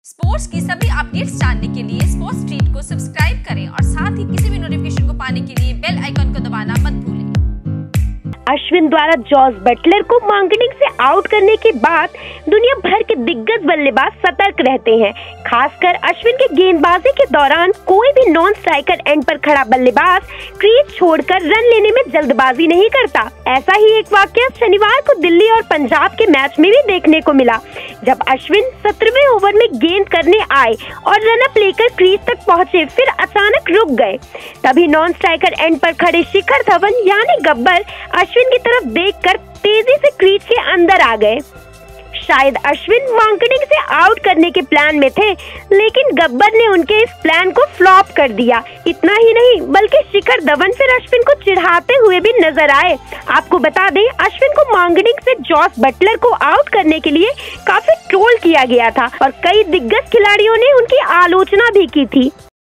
Sports की सभी updates जानने के लिए स्पोर्ट्स स्ट्रीट को सब्सक्राइब करें और साथ ही किसी भी नोटिफिकेशन को पाने के लिए बेल आइकन को दबाना मत भूलें। अश्विन द्वारा जॉस बटलर को मांकडिंग से आउट करने के बाद दुनिया भर के दिग्गज बल्लेबाज सतर्क रहते हैं। खासकर अश्विन के गेंदबाजी के दौरान कोई भी नॉन स्ट्राइकर एंड पर खड़ा बल्लेबाज क्रीज छोड़कर रन लेने में जल्दबाजी नहीं करता। ऐसा ही एक वाकया शनिवार को दिल्ली और पंजाब के मैच में भी देखने को मिला, जब अश्विन 17वें ओवर में गेंद करने आए और रन अप लेकर क्रीज तक पहुंचे, फिर अचानक रुक गए। तभी नॉन स्ट्राइकर एंड पर खड़े शिखर धवन यानी गब्बर अश्विन की तरफ देखकर तेजी से क्रीज के अंदर आ गए। शायद अश्विन वांकडिंग से आउट करने के प्लान में थे, लेकिन गब्बर ने उनके इस प्लान को फ्लॉप कर दिया। इतना ही नहीं बल्कि शिखर धवन फिर अश्विन को चिढ़ाते हुए भी नजर आए। आपको बता दें, अश्विन को मांकडिंग से जॉस बटलर को आउट करने के लिए काफी ट्रोल किया गया था और कई दिग्गज खिलाड़ियों ने उनकी आलोचना भी की थी।